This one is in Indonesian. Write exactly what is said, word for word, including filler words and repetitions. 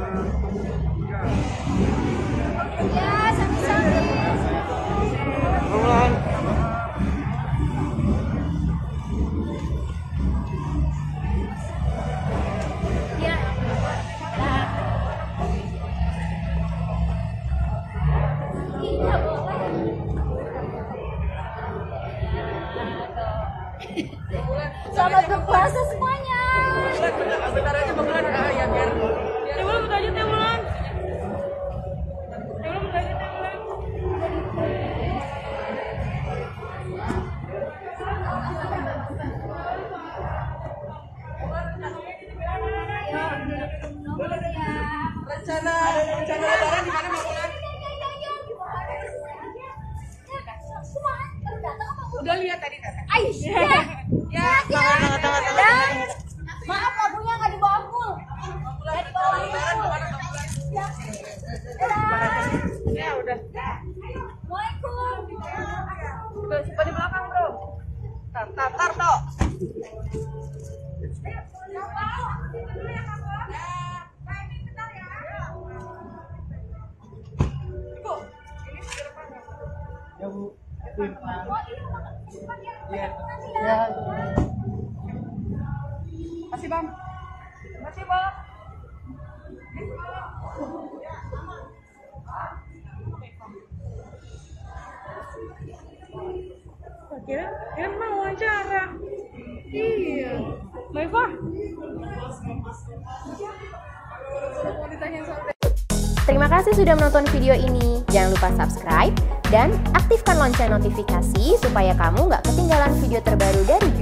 Ya, sambil-sambil. Pelan. Ya. Nah. Iya, boleh. Selamat berpuasa semuanya. Bentar aja Bulan, ah ya biar biar Bulan bentar aja Teh Bulan. Teh Bulan bentar aja Teh Bulan. Rencana rencana lebaran di mana Bulan? Udah lihat tadi Teh. Aisyah. Ya, tangan tangan tangan. Maaf lagunya nggak dibawa full. Nggak dibawa full. Ya udah. Assalamualaikum. Udah simpan di belakang, Bro. Tar tar tar toh. Ya Bu. Iya. Ya. Makasih Bang. Makasih Bang. Kira kira mau wawancara. Iya. Maifa. Terima kasih sudah menonton video ini. Jangan lupa subscribe dan aktifkan lonceng notifikasi supaya kamu nggak ketinggalan video terbaru dari